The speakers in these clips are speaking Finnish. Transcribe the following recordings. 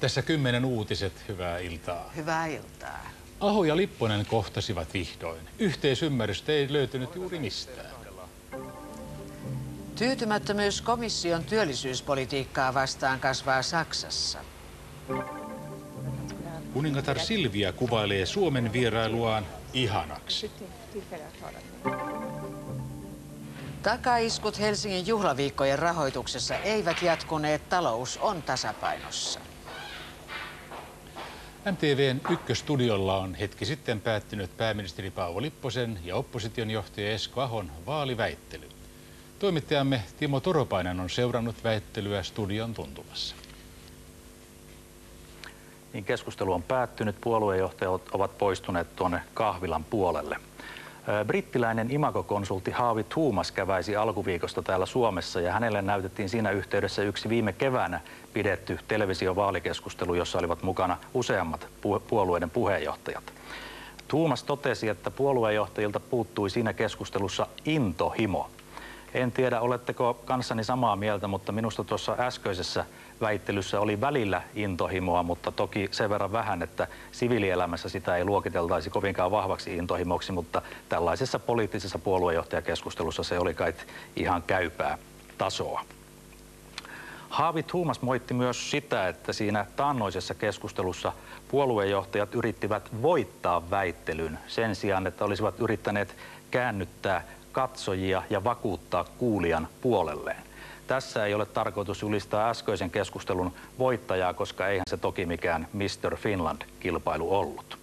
Tässä 10 uutiset, hyvää iltaa. Hyvää iltaa. Aho ja Lipponen kohtasivat vihdoin. Yhteisymmärrystä ei löytynyt juuri mistään. Tyytymättömyys komission työllisyyspolitiikkaa vastaan kasvaa Saksassa. Kuningatar Silvia kuvailee Suomen vierailuaan ihanaksi. Takaiskut Helsingin juhlaviikkojen rahoituksessa eivät jatkuneet, talous on tasapainossa. MTV:n ykköstudiolla on hetki sitten päättynyt pääministeri Paavo Lipposen ja opposition johtaja Esko Ahon vaaliväittely. Toimittajamme Timo Toropainen on seurannut väittelyä studion tuntumassa. Niin keskustelu on päättynyt, puoluejohtajat ovat poistuneet tuonne kahvilan puolelle. Brittiläinen imagokonsultti Harvey Thomas käväisi alkuviikosta täällä Suomessa ja hänelle näytettiin siinä yhteydessä yksi viime keväänä pidetty televisiovaalikeskustelu, jossa olivat mukana useammat puolueiden puheenjohtajat. Thomas totesi, että puoluejohtajilta puuttui siinä keskustelussa intohimo. En tiedä, oletteko kanssani samaa mieltä, mutta minusta tuossa äskeisessä väittelyssä oli välillä intohimoa, mutta toki sen verran vähän, että siviilielämässä sitä ei luokiteltaisi kovinkaan vahvaksi intohimoksi, mutta tällaisessa poliittisessa puoluejohtajakeskustelussa se oli kai ihan käypää tasoa. Harvey Thomas moitti myös sitä, että siinä taannoisessa keskustelussa puoluejohtajat yrittivät voittaa väittelyn sen sijaan, että olisivat yrittäneet käännyttää katsojia ja vakuuttaa kuulijan puolelleen. Tässä ei ole tarkoitus julistaa äskeisen keskustelun voittajaa, koska eihän se toki mikään Mr. Finland-kilpailu ollut.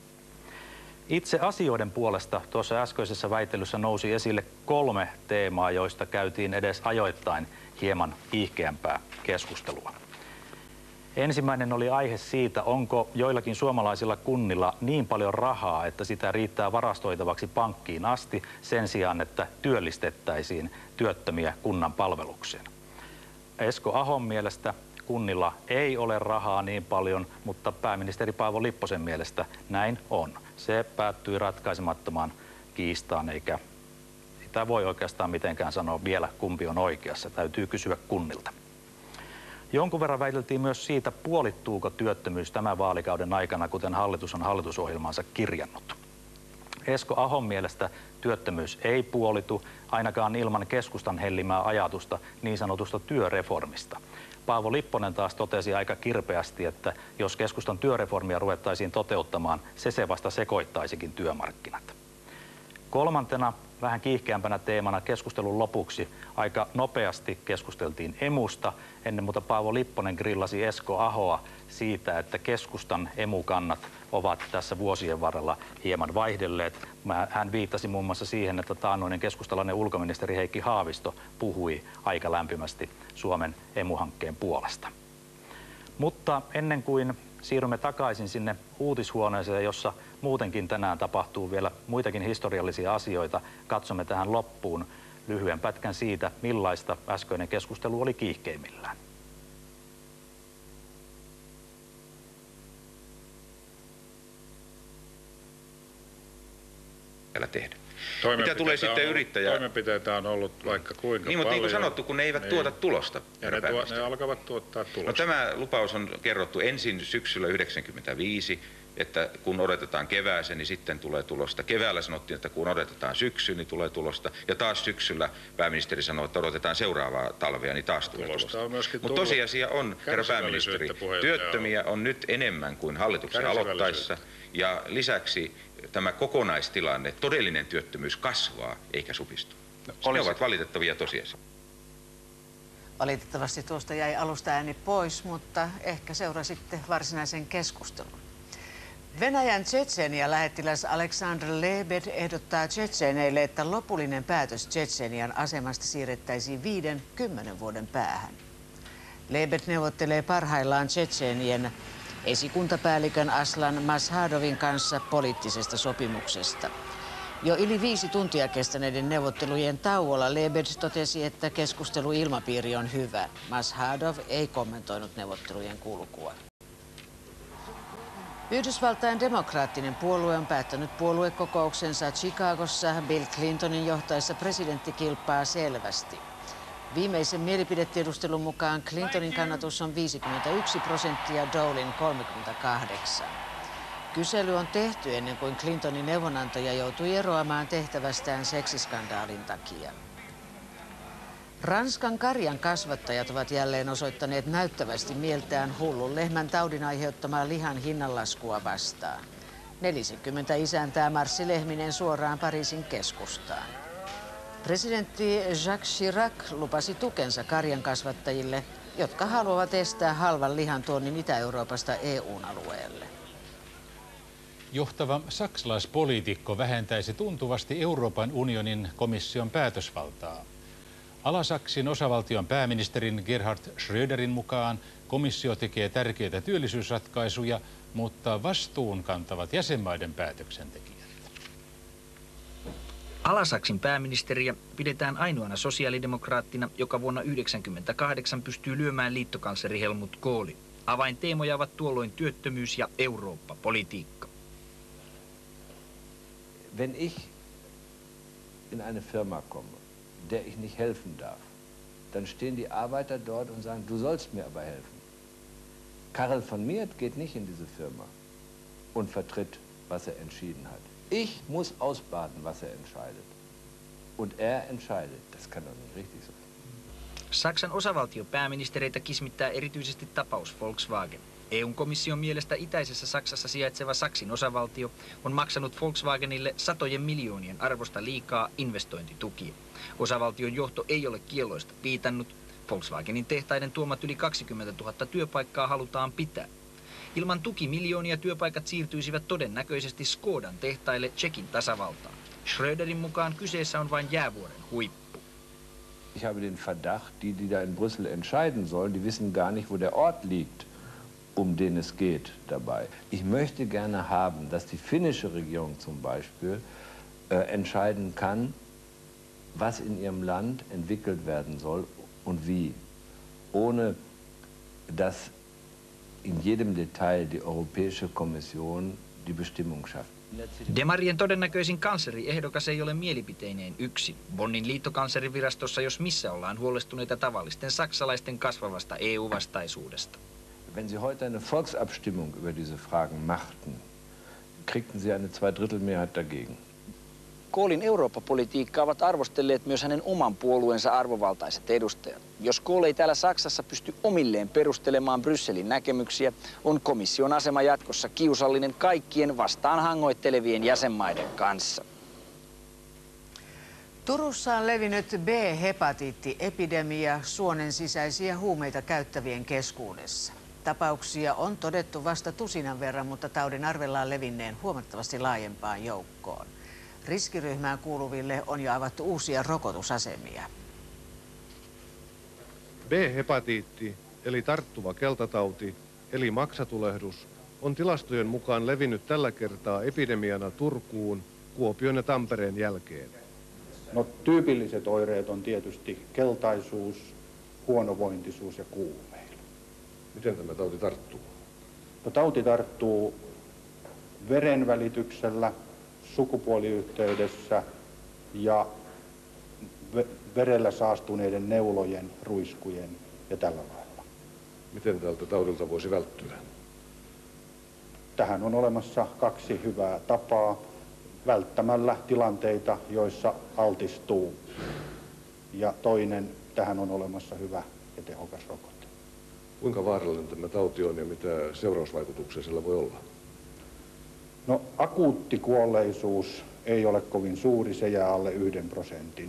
Itse asioiden puolesta tuossa äskeisessä väittelyssä nousi esille 3 teemaa, joista käytiin edes ajoittain hieman kiihkeämpää keskustelua. Ensimmäinen oli aihe siitä, onko joillakin suomalaisilla kunnilla niin paljon rahaa, että sitä riittää varastoitavaksi pankkiin asti sen sijaan, että työllistettäisiin työttömiä kunnan palvelukseen. Esko Ahon mielestä kunnilla ei ole rahaa niin paljon, mutta pääministeri Paavo Lipposen mielestä näin on. Se päättyi ratkaisemattomaan kiistaan, eikä sitä voi oikeastaan mitenkään sanoa vielä, kumpi on oikeassa. Täytyy kysyä kunnilta. Jonkun verran väiteltiin myös siitä, puolittuuko työttömyys tämän vaalikauden aikana, kuten hallitus on hallitusohjelmaansa kirjannut. Esko Ahon mielestä työttömyys ei puolitu, ainakaan ilman keskustan hellimää ajatusta niin sanotusta työreformista. Paavo Lipponen taas totesi aika kirpeästi, että jos keskustan työreformia ruvettaisiin toteuttamaan, se vasta sekoittaisikin työmarkkinat. Kolmantena, vähän kiihkeämpänä teemana keskustelun lopuksi aika nopeasti keskusteltiin emusta. Ennen muuta Paavo Lipponen grillasi Esko Ahoa siitä, että keskustan emukannat ovat tässä vuosien varrella hieman vaihdelleet. Hän viittasi muun muassa siihen, että taannoinen keskustalainen ulkoministeri Heikki Haavisto puhui aika lämpimästi Suomen emuhankkeen puolesta. Mutta ennen kuin siirrymme takaisin sinne uutishuoneeseen, jossa muutenkin tänään tapahtuu vielä muitakin historiallisia asioita, katsomme tähän loppuun lyhyen pätkän siitä, millaista äskeinen keskustelu oli kiihkeimmillään. Tehdä. Mitä tulee sitten yrittäjään? Toimenpiteitä on ollut vaikka kuinka niin, paljon. Niin kuin sanottu, kun ne eivät tuota tulosta. Ne alkavat tuottaa tulosta. No, tämä lupaus on kerrottu ensin syksyllä 1995, että kun odotetaan kevääseen, niin sitten tulee tulosta. Keväällä sanottiin, että kun odotetaan syksyyn, niin tulee tulosta. Ja taas syksyllä pääministeri sanoi, että odotetaan seuraavaa talvea, niin taas tulee tulosta. Mutta tosiasia on, herra pääministeri, työttömiä on nyt enemmän kuin hallituksen aloittaessa. Ja lisäksi tämä kokonaistilanne, todellinen työttömyys kasvaa eikä supistu. Ne ovat valitettavia tosiasioita. Valitettavasti tuosta jäi alusta ääni pois, mutta ehkä seurasitte varsinaisen keskustelun. Venäjän Tšetšenia-lähettiläs Aleksandr Lebed ehdottaa tšetšeeneille, että lopullinen päätös Tšetšenian asemasta siirrettäisiin 5-10 vuoden päähän. Lebed neuvottelee parhaillaan Tšetšeenien esikuntapäällikön Aslan Mashadovin kanssa poliittisesta sopimuksesta. Jo yli 5 tuntia kestäneiden neuvottelujen tauolla Lebed totesi, että keskusteluilmapiiri on hyvä. Mashadov ei kommentoinut neuvottelujen kulkua. Yhdysvaltain demokraattinen puolue on päättänyt puoluekokouksensa Chicagossa Bill Clintonin johtaessa presidenttikilpaa selvästi. Viimeisen mielipidetiedustelun mukaan Clintonin kannatus on 51% ja Dolin 38%. Kysely on tehty ennen kuin Clintonin neuvonantaja joutui eroamaan tehtävästään seksiskandaalin takia. Ranskan karjan kasvattajat ovat jälleen osoittaneet näyttävästi mieltään hullun lehmän taudin aiheuttamaa lihan hinnanlaskua vastaan. 40 isäntää marssi lehminen suoraan Pariisin keskustaan. Presidentti Jacques Chirac lupasi tukensa karjan kasvattajille, jotka haluavat estää halvan lihan tuonnin Itä-Euroopasta EU-alueelle. Johtava saksalaispoliitikko vähentäisi tuntuvasti Euroopan unionin komission päätösvaltaa. Alasaksin osavaltion pääministerin Gerhard Schröderin mukaan komissio tekee tärkeitä työllisyysratkaisuja, mutta vastuun kantavat jäsenmaiden päätöksentekijät. Alasaksin pääministeriä pidetään ainoana sosiaalidemokraattina, joka vuonna 1998 pystyy lyömään liittokansleri Helmut Kohlin. Avainteemoja ovat tuolloin työttömyys ja Eurooppa-politiikka. Wenn ich in eine Firma komme, der ich nicht helfen darf, dann stehen die Arbeiter dort und sagen, du sollst mir aber helfen. Karel von Miert geht nicht in diese Firma und vertritt, was er entschieden hat. Ich muss ausbaden, was er entscheidet. Und er entscheidet. Das kann doch nicht richtig sein. Saksan osavaltiopääministereitä kismittää erityisesti tapaus Volkswagen. EU-komission mielestä itäisessä Saksassa sijaitseva Saksin osavaltio on maksanut Volkswagenille satojen miljoonien arvosta liikaa investointitukia. Osavaltion johto ei ole kielloista piitannut. Volkswagenin tehtaiden tuomat yli 20 000 työpaikkaa halutaan pitää. Ilman tuki miljoonia työpaikat siirtyisivät todennäköisesti Skodan tehtaille Tšekin tasavaltaan. Schröderin mukaan kyseessä on vain jäävuoren huippu. Ich habe den Verdacht, die da in Brüssel entscheiden sollen, die wissen gar nicht, wo der Ort liegt, den es geht dabei. Ich möchte gerne haben, dass die finnische Regierung zum Beispiel entscheiden kann, was in ihrem Land entwickelt werden soll und wie, ohne dass in jedem Detail die Europäische Kommission die Bestimmung schafft. Demarien todennäköisin kansleri-ehdokas ei ole mielipiteineen yksin. Bonnin liittokanslerinvirastossa jos missä ollaan huolestuneita tavallisten saksalaisten kasvavasta EU-vastaisuudesta. Wenn Sie heute eine Volksabstimmung über diese Fragen machten, kriegten Sie eine Zweidrittelmehrheit dagegen. Kohlin Eurooppa-politiikkaa ovat arvostelleet myös hänen oman puolueensa arvovaltaiset edustajat. Jos Kohl ei täällä Saksassa pysty omilleen perustelemaan Brysselin näkemyksiä, on komission asema jatkossa kiusallinen kaikkien vastaan hangoittelevien jäsenmaiden kanssa. Turussa on levinnyt B-hepatiittiepidemia suonen sisäisiä huumeita käyttävien keskuudessa. Tapauksia on todettu vasta tusinan verran, mutta taudin arvellaan levinneen huomattavasti laajempaan joukkoon. Riskiryhmään kuuluville on jo avattu uusia rokotusasemia. B-hepatiitti, eli tarttuva keltatauti, eli maksatulehdus, on tilastojen mukaan levinnyt tällä kertaa epidemiana Turkuun, Kuopion ja Tampereen jälkeen. No, tyypilliset oireet on tietysti keltaisuus, huonovointisuus ja kuumeilu. Miten tämä tauti tarttuu? No, tauti tarttuu verenvälityksellä, sukupuoliyhteydessä ja verellä saastuneiden neulojen, ruiskujen ja tällä lailla. Miten tältä taudilta voisi välttyä? Tähän on olemassa kaksi hyvää tapaa. Välttämällä tilanteita, joissa altistuu. Ja toinen, tähän on olemassa hyvä ja tehokas rokote. Kuinka vaarallinen tämä tauti on ja mitä seurausvaikutuksia sillä voi olla? No, akuutti kuolleisuus ei ole kovin suuri, se jää alle 1%.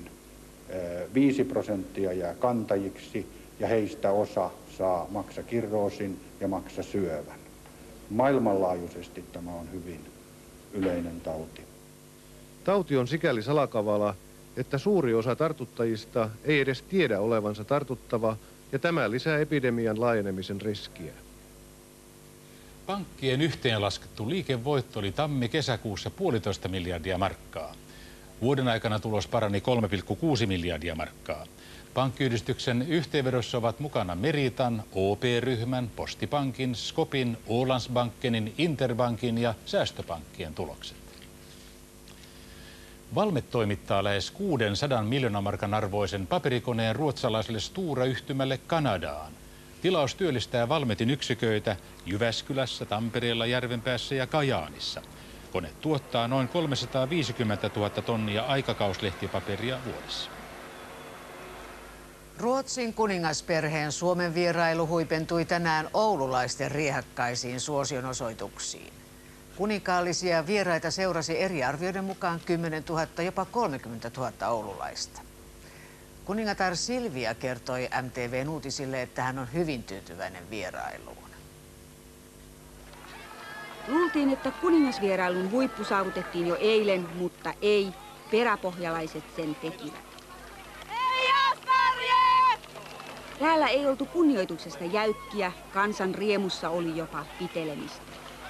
5% jää kantajiksi ja heistä osa saa maksakirroosin ja maksasyövän. Maailmanlaajuisesti tämä on hyvin yleinen tauti. Tauti on sikäli salakavala, että suuri osa tartuttajista ei edes tiedä olevansa tartuttava, ja tämä lisää epidemian laajenemisen riskiä. Pankkien yhteenlaskettu liikevoitto oli tammi-kesäkuussa 1,5 miljardia markkaa. Vuoden aikana tulos parani 3,6 miljardia markkaa. Pankkiyhdistyksen yhteenvedossa ovat mukana Meritan, OP-ryhmän, Postipankin, Skopin, Ålandsbankenin, Interbankin ja säästöpankkien tulokset. Valmet toimittaa lähes 600 miljoonan markan arvoisen paperikoneen ruotsalaiselle Stora-yhtymälle Kanadaan. Tilaus työllistää Valmetin yksiköitä Jyväskylässä, Tampereella, Järvenpäässä ja Kajaanissa. Kone tuottaa noin 350 000 tonnia aikakauslehtipaperia vuodessa. Ruotsin kuningasperheen Suomen vierailu huipentui tänään oululaisten riehakkaisiin suosionosoituksiin. Kuninkaallisia vieraita seurasi eri arvioiden mukaan 10 000, jopa 30 000 oululaista. Kuningatar Silvia kertoi MTV:n uutisille, että hän on hyvin tyytyväinen vierailuun. Luultiin, että kuningasvierailun huippu saavutettiin jo eilen, mutta ei. Peräpohjalaiset sen tekivät. Täällä ei oltu kunnioituksesta jäykkiä, kansan riemussa oli jopa pitelemistä.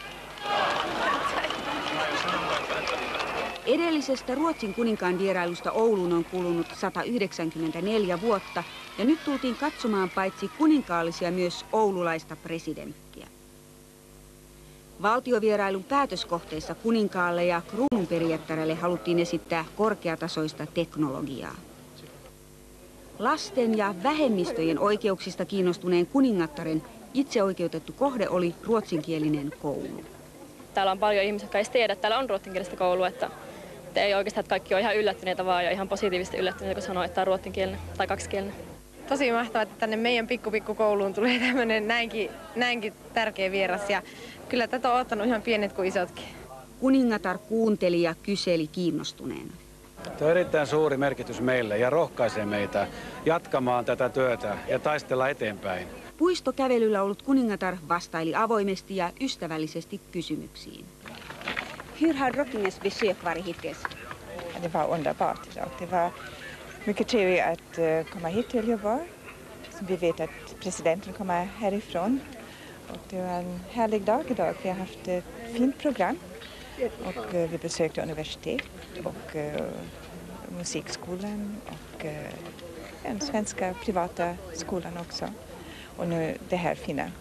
Edellisestä Ruotsin kuninkaan vierailusta Ouluun on kulunut 194 vuotta ja nyt tultiin katsomaan paitsi kuninkaallisia myös oululaista presidenttiä. Valtiovierailun päätöskohteissa kuninkaalle ja kruununperijättärelle haluttiin esittää korkeatasoista teknologiaa. Lasten ja vähemmistöjen oikeuksista kiinnostuneen kuningattaren itseoikeutettu kohde oli ruotsinkielinen koulu. Täällä on paljon ihmisiä, jotka ei tiedä, että täällä on ruotsinkielistä koulua, että ei oikeastaan, että kaikki on ihan yllättyneitä vaan ja ihan positiivisesti yllättyneitä, kun sanoo, että tämä on ruotsinkielinen tai kaksikielinen. Tosi mahtavaa, että tänne meidän pikkukouluun tulee tämmöinen näinkin tärkeä vieras ja kyllä tätä on ottanut ihan pienet kuin isotkin. Kuningatar kuunteli ja kyseli kiinnostuneena. Tämä on erittäin suuri merkitys meille ja rohkaisee meitä jatkamaan tätä työtä ja taistella eteenpäin. Puistokävelyllä ollut kuningatar vastaili avoimesti ja ystävällisesti kysymyksiin. Hur har drottningens besök varit hittills? Det var underbart idag. Det var mycket trevligt att komma hit till Göteborg. Vi vet att presidenten kommer härifrån. Och det var en härlig dag idag. Vi har haft ett fint program. Och vi besökte universitet och musikskolan och den svenska privata skolan också. Och nu det här fina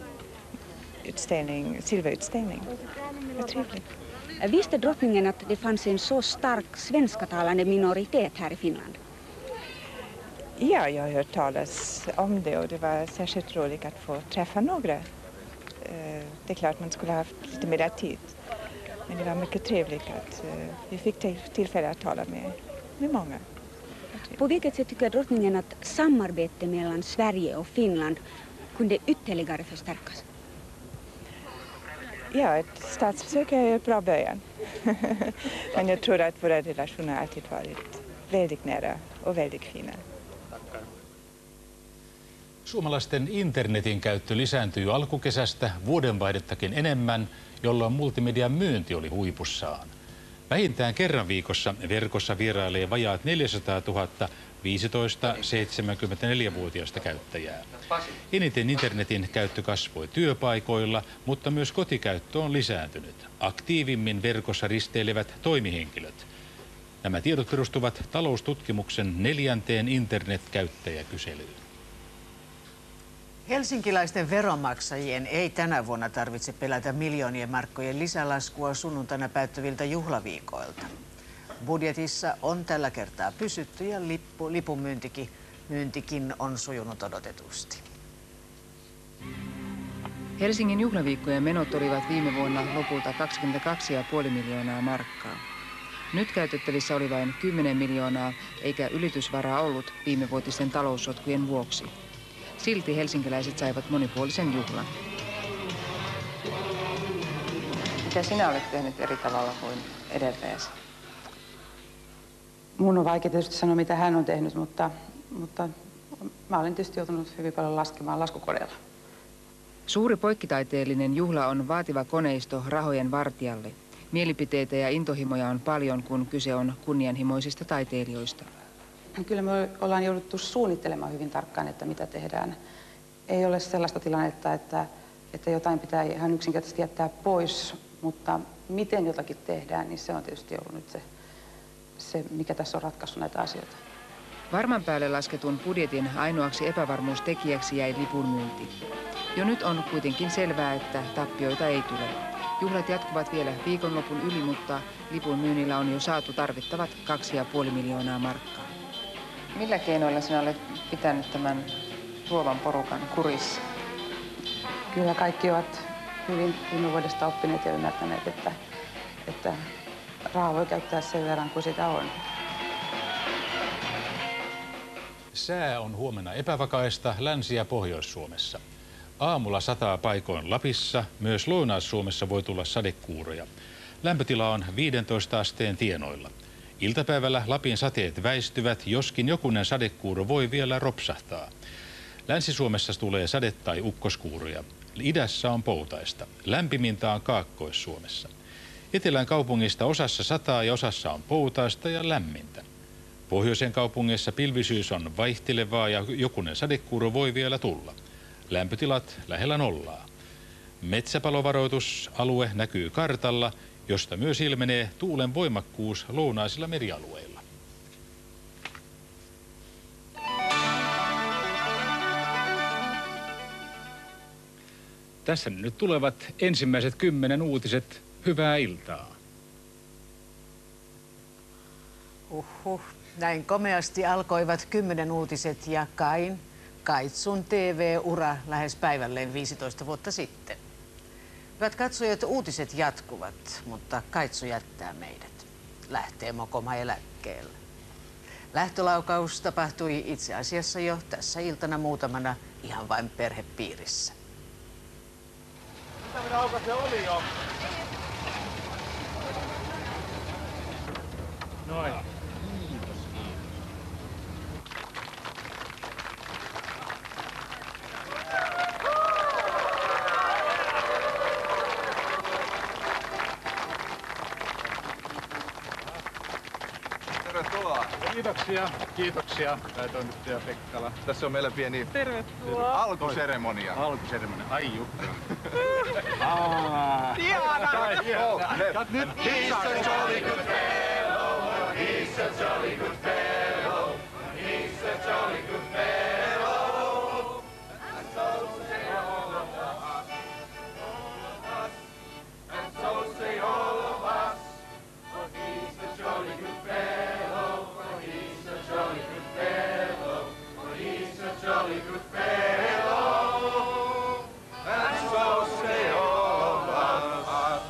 silverutställning. Vad trevligt. Visste drottningen att det fanns en så stark svenskatalande minoritet här i Finland? Ja, jag har hört talas om det och det var särskilt roligt att få träffa några. Det är klart man skulle ha haft lite mer tid. Men det var mycket trevligt att vi fick tillfälle att tala med många. På vilket sätt tycker drottningen att samarbetet mellan Sverige och Finland kunde ytterligare förstärkas? Ja, ett statsbesök är en bra början. Men jag tror att våra relationer alltid varit väldigt nära och väldigt fina. Suomalaisten internetin käyttö lisääntyy alkukesästä vuodenvaihdettakin enemmän, jolloin multimedian myynti oli huipussaan. Vähintään kerran viikossa verkossa vierailee vajaat 400 000 15-74-vuotiaista käyttäjää. Eniten internetin käyttö kasvoi työpaikoilla, mutta myös kotikäyttö on lisääntynyt. Aktiivimmin verkossa risteilevät toimihenkilöt. Nämä tiedot perustuvat taloustutkimuksen 4. internetkäyttäjäkyselyyn. Helsinkiläisten veronmaksajien ei tänä vuonna tarvitse pelätä miljoonien markkojen lisälaskua sunnuntaina päättyviltä juhlaviikoilta. Budjetissa on tällä kertaa pysytty ja lipunmyyntikin on sujunut odotetusti. Helsingin juhlaviikkojen menot olivat viime vuonna lopulta 22,5 miljoonaa markkaa. Nyt käytettävissä oli vain 10 miljoonaa, eikä ylitysvaraa ollut viimevuotisten taloussotkujen vuoksi. Silti helsinkiläiset saivat monipuolisen juhlan. Mitä sinä olet tehnyt eri tavalla kuin edeltäjäsi? Mun on vaikea tietysti sanoa, mitä hän on tehnyt, mutta mä olen tietysti joutunut hyvin paljon laskemaan laskukoneella. Suuri poikkitaiteellinen juhla on vaativa koneisto rahojen vartijalle. Mielipiteitä ja intohimoja on paljon, kun kyse on kunnianhimoisista taiteilijoista. Kyllä me ollaan jouduttu suunnittelemaan hyvin tarkkaan, että mitä tehdään. Ei ole sellaista tilannetta, että jotain pitää ihan yksinkertaisesti jättää pois, mutta miten jotakin tehdään, niin se on tietysti ollut nyt se mikä tässä on ratkaissut näitä asioita. Varman päälle lasketun budjetin ainoaksi epävarmuustekijäksi jäi lipunmyynti. Jo nyt on kuitenkin selvää, että tappioita ei tule. Juhlat jatkuvat vielä viikonlopun yli, mutta lipun myynnillä on jo saatu tarvittavat 2,5 miljoonaa markkaa. Millä keinoilla sinä olet pitänyt tämän luovan porukan kurissa? Kyllä kaikki ovat hyvin viime vuodesta oppineet ja ymmärtäneet, että rahaa voi käyttää sen verran kuin sitä on. Sää on huomenna epävakaista Länsi- ja Pohjois-Suomessa. Aamulla sataa paikoin Lapissa, myös Lounais-Suomessa voi tulla sadekuuroja. Lämpötila on 15 asteen tienoilla. Iltapäivällä Lapin sateet väistyvät, joskin jokunen sadekuuro voi vielä ropsahtaa. Länsi-Suomessa tulee sade- tai ukkoskuuroja. Idässä on poutaista. Lämpimintä on Kaakkois-Suomessa. Etelän kaupungista osassa sataa ja osassa on poutaista ja lämmintä. Pohjoisen kaupungeissa pilvisyys on vaihtelevaa ja jokunen sadekuuro voi vielä tulla. Lämpötilat lähellä nollaa. Metsäpalovaroitusalue näkyy kartalla, josta myös ilmenee tuulen voimakkuus lounaisilla merialueilla. Tässä nyt tulevat ensimmäiset 10 uutiset. Hyvää iltaa. Näin komeasti alkoivat 10 uutiset ja Kaitsun TV-ura lähes päivälleen 15 vuotta sitten. Hyvät katsojat, uutiset jatkuvat, mutta Kaitsu jättää meidät. Lähtee Mokoma eläkkeelle. Lähtölaukaus tapahtui itse asiassa jo tässä iltana muutamana ihan vain perhepiirissä. Mitä laukaus se oli jo? Noin. Tervetuloa. Kiitoksia, päätoimittaja Pekkala. Tässä on meillä pieni alkuseremonia. Alkuseremonia, ai Jukka. Nyt He's a jolly good fellow, he's a jolly good fellow, he's a jolly good fellow. And so say all of us, and so say all of us. For he's a jolly good fellow, for he's a jolly good fellow, for he's a jolly good fellow. And so say all of us.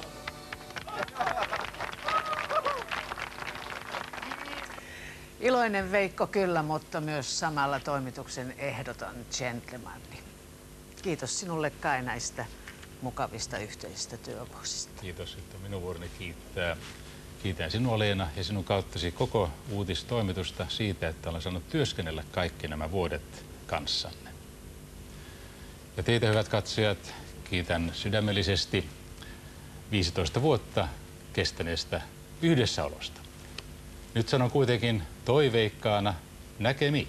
Iloinen Veikko kyllä, mutta myös samalla toimituksen ehdoton gentlemani. Kiitos sinulle Kai näistä mukavista yhteisistä työvuosista. Kiitos, että minun vuoroni kiittää. Kiitän sinua Leena ja sinun kauttasi koko uutistoimitusta siitä, että olen saanut työskennellä kaikki nämä vuodet kanssanne. Ja teitä hyvät katsojat, kiitän sydämellisesti 15 vuotta kestäneestä yhdessäolosta. Nyt sanon kuitenkin toiveikkaana näkemiin.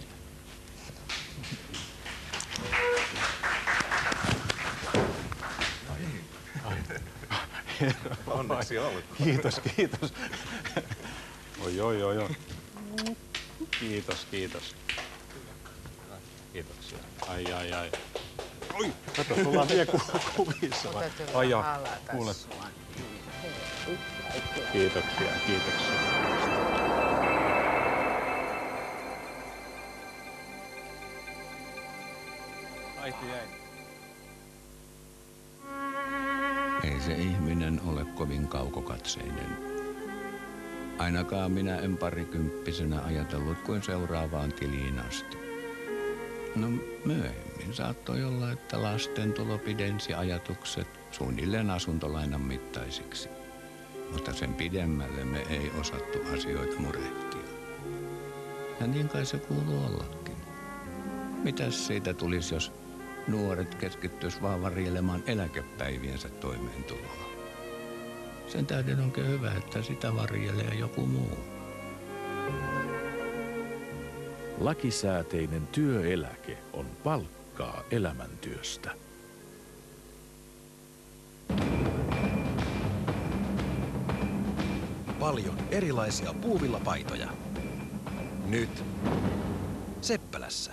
Onneksi olkoon. Kiitos. Oi. Kiitos. Kiitoksia. Ai. Oi, kato, sulla on vielä kuvissa. Ai ja, kuule. Kiitoksia. Äiti jäi. Ei se ihminen ole kovin kaukokatseinen. Ainakaan minä en parikymppisenä ajatellut kuin seuraavaan tiliin asti. No myöhemmin saattoi olla, että lasten tulo pidensi ajatukset suunnilleen asuntolainan mittaisiksi. Mutta sen pidemmälle me ei osattu asioita murehtia. Ja niin kai se kuuluu ollakin. Mitäs siitä tulisi, jos nuoret keskittyis vaan varjelemaan eläkepäiviensä toimeentuloa? Sen tähden onkin hyvä, että sitä varjelee joku muu. Lakisääteinen työeläke on palkkaa elämäntyöstä. Paljon erilaisia puuvillapaitoja. Nyt Seppälässä.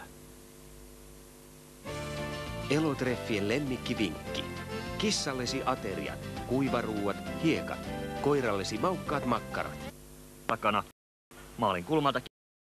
Elotreffien lemmikkivinkki. Kissallesi ateriat kuivaruuat, hiekat, koirallesi maukkaat makkarat. Takana maalin kulmalta